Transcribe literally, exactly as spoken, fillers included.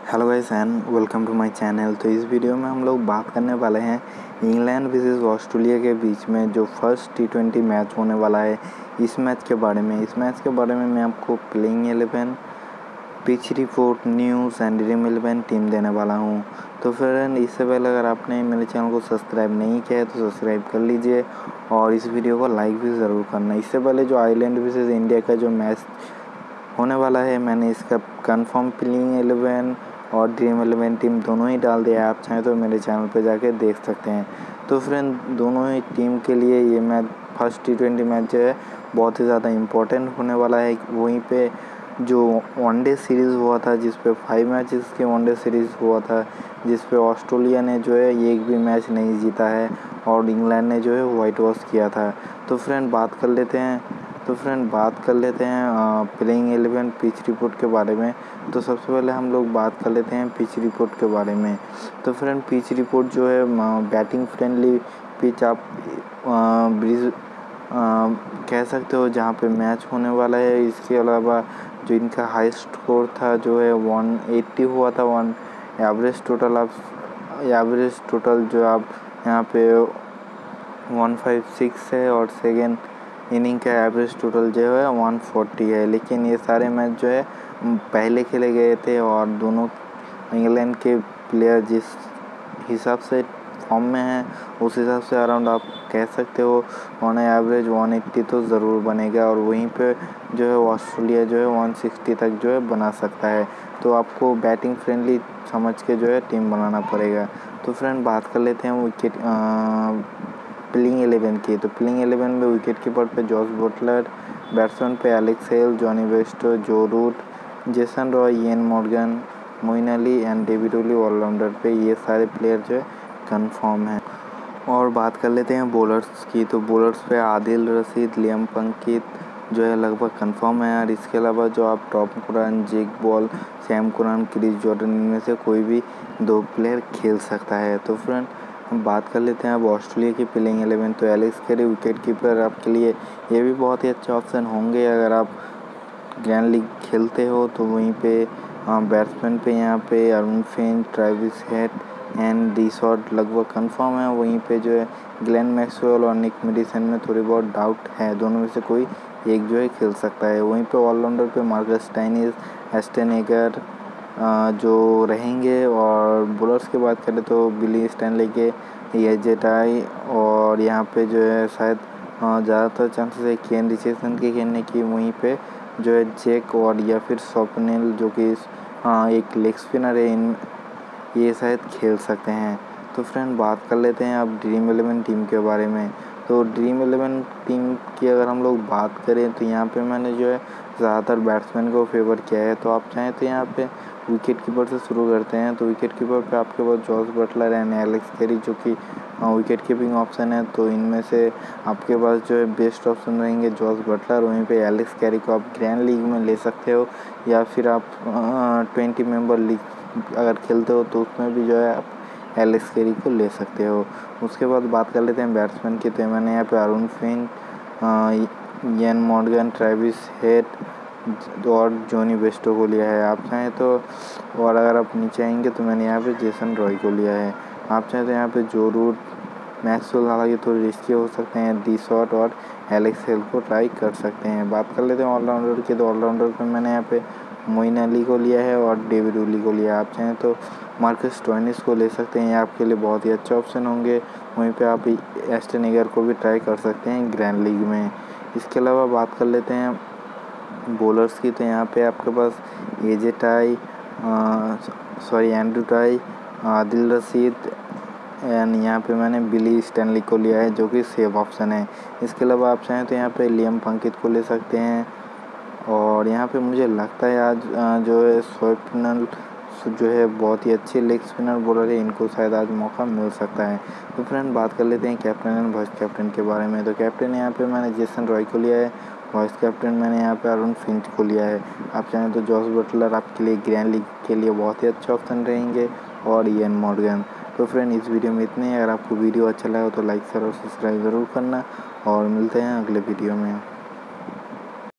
Hello guys and welcome to my channel. तो इस video में हम लोग बात करने वाले हैं इंग्लैंड वर्सेस ऑस्ट्रेलिया के बीच में जो फर्स्ट टी ट्वेंटी मैच होने वाला है, इस मैच के बारे में इस मैच के बारे में मैं आपको playing eleven, pitch report, news and Dream Eleven team देने वाला हूं। तो फ्रेंड, इससे पहले अगर आपने मेरे चैनल को सब्सक्राइब नहीं किया है तो सब्सक्राइब कर लीजिए और इस वीडियो को लाइक भी ज़रूर करना। इससे पहले जो आयरलैंड वर्सेस इंडिया का जो मैच होने वाला है, मैंने इसका कंफर्म प्लेइंग एलेवन और ड्रीम इलेवन टीम दोनों ही डाल दिया है। आप चाहें तो मेरे चैनल पर जाके देख सकते हैं। तो फ्रेंड, दोनों ही टीम के लिए ये match first T twenty match जो है बहुत ही ज़्यादा इम्पोर्टेंट होने वाला है। वहीं पे जो वनडे सीरीज़ हुआ था, जिस पे फाइव मैचेस के वनडे सीरीज़ हुआ था, जिस पे ऑस्ट्रेलिया ने जो है एक भी मैच नहीं जीता है और इंग्लैंड ने जो है वाइट वॉश किया था। तो फ्रेंड बात कर लेते हैं तो फ्रेंड बात कर लेते हैं प्लेइंग एलेवन पिच रिपोर्ट के बारे में। तो सबसे पहले हम लोग बात कर लेते हैं पिच रिपोर्ट के बारे में। तो फ्रेंड, पिच रिपोर्ट जो है बैटिंग फ्रेंडली पिच आप ब्रिज कह सकते हो, जहाँ पे मैच होने वाला है। इसके अलावा जो इनका हाई स्कोर था जो है वन एट्टी हुआ था। वन एवरेज टोटल आप एवरेज टोटल जो आप यहाँ पे वन फाइव सिक्स है और सेकेंड इनिंग का एवरेज टोटल जो है वन फोर्टी है। लेकिन ये सारे मैच जो है पहले खेले गए थे और दोनों इंग्लैंड के प्लेयर जिस हिसाब से फॉर्म में हैं उस हिसाब से अराउंड आप कह सकते हो ऑन एवरेज वन एट्टी तो ज़रूर बनेगा। और वहीं पे जो है ऑस्ट्रेलिया जो है वन सिक्सटी तक जो है बना सकता है। तो आपको बैटिंग फ्रेंडली समझ के जो है टीम बनाना पड़ेगा। तो फ्रेंड बात कर लेते हैं विकेट प्लेइंग एलेवन की। तो प्लेइंग एलेवन में विकेट कीपर पे जॉस बटलर, बैट्समैन पे Alex Hales, Jonny Bairstow, Joe Root, Jason Roy, Eoin Morgan, Moeen Ali and David Willey all rounder पे ये सारे प्लेयर जो है कंफर्म हैं। और बात कर लेते हैं बॉलर्स की। तो बॉलर्स पे आदिल रशीद, लियाम पंकित जो है लगभग कंफर्म है। और इसके अलावा जो आप Tom Curran, Jake Ball, Sam Curran, Chris Jordan, इनमें से कोई भी दो प्लेयर खेल सकता है। तो फ्रेंड, हम बात कर लेते हैं अब ऑस्ट्रेलिया की प्लेइंग एलेवन। तो एलेक्स कैरी विकेट कीपर आपके लिए ये भी बहुत ही अच्छा ऑप्शन होंगे अगर आप ग्रैंड लीग खेलते हो। तो वहीं पे बैट्समैन पे यहाँ पे Aaron Finch, Travis Head and D Short लगभग कंफर्म है। वहीं पे जो है ग्लेन मैक्सवेल और निक मेडिसन में थोड़ी बहुत डाउट है, दोनों में से कोई एक जो है खेल सकता है। वहीं पे ऑलराउंडर पे मार्कस स्टोइनिस, एस्टन एगर जो रहेंगे। और बॉलर्स की बात करें तो बिली स्टैनले के, एजेटाई और यहाँ पे जो है शायद ज़्यादातर चांसेस है केन रिचर्डसन के खेलने की। वहीं पे जो है जैक और या फिर स्वप्निल जो कि एक लेग स्पिनर है, इन ये शायद खेल सकते हैं। तो फ्रेंड बात कर लेते हैं अब ड्रीम इलेवन टीम के बारे में। तो ड्रीम इलेवन टीम की अगर हम लोग बात करें तो यहाँ पे मैंने जो है ज़्यादातर बैट्समैन को फेवर किया है। तो आप चाहें तो यहाँ पे विकेट कीपर से शुरू करते हैं। तो विकेट कीपर पे आपके पास Jos Buttler and Alex Carey जो कि विकेट कीपिंग ऑप्शन है। तो इनमें से आपके पास जो है बेस्ट ऑप्शन रहेंगे जॉस बटलर। वहीं पे एलेक्स कैरी को आप ग्रैंड लीग में ले सकते हो या फिर आप ट्वेंटी मेंबर लीग अगर खेलते हो तो उसमें भी जो है आप एलेक्स कैरी को ले सकते हो। उसके बाद बात कर लेते हैं बैट्समैन की। तो मैंने यहाँ पे Aaron Finch, Eoin Morgan, Travis Head और जॉनी बेस्टो को लिया है। आप चाहें तो और अगर आप नीचे आएंगे तो मैंने यहाँ पे जेसन रॉय को लिया है। आप चाहें तो यहाँ पे जो रूट, मैक्सवेल हालांकि थोड़ी रिस्की हो सकते हैं, डी शॉट और एलेक्स हेल को ट्राई कर सकते हैं। बात कर लेते हैं ऑलराउंडर की। तो ऑलराउंडर पे मैंने यहाँ पे मोइन अली को लिया है और डेविड विली को लिया है। आप चाहें तो मार्कस स्टोइनिस को ले सकते हैं, ये आपके लिए बहुत ही अच्छे ऑप्शन होंगे। वहीं पे आप एस्टन एगर को भी ट्राई कर सकते हैं ग्रैंड लीग में। इसके अलावा बात कर लेते हैं बॉलर्स की। तो यहाँ पे आपके पास AJ Tye, sorry Andrew Tye, Adil Rashid and यहाँ पे मैंने बिली स्टैनली को लिया है जो कि सेफ ऑप्शन है। इसके अलावा आप चाहें तो यहाँ पे लियाम पंकित को ले सकते हैं। और यहाँ पे मुझे लगता है आज जो है स्वप्निल जो है बहुत ही अच्छे लेग स्पिनर बॉलर है, इनको शायद आज मौका मिल सकता है। तो फ्रेंड बात कर लेते हैं कैप्टन एंड वाइस कैप्टन के बारे में। तो कैप्टन यहाँ पे मैंने जेसन रॉय को लिया है, वाइस कैप्टन मैंने यहाँ पे अरुण फिंच को लिया है। आप चाहें तो जॉस बटलर आपके लिए ग्रैंड लीग के लिए बहुत ही अच्छे ऑप्शन रहेंगे और इयन मॉर्गन। तो फ्रेंड, इस वीडियो में इतने ही। अगर आपको वीडियो अच्छा लगा तो लाइक शेयर और सब्सक्राइब ज़रूर करना और मिलते हैं अगले वीडियो में।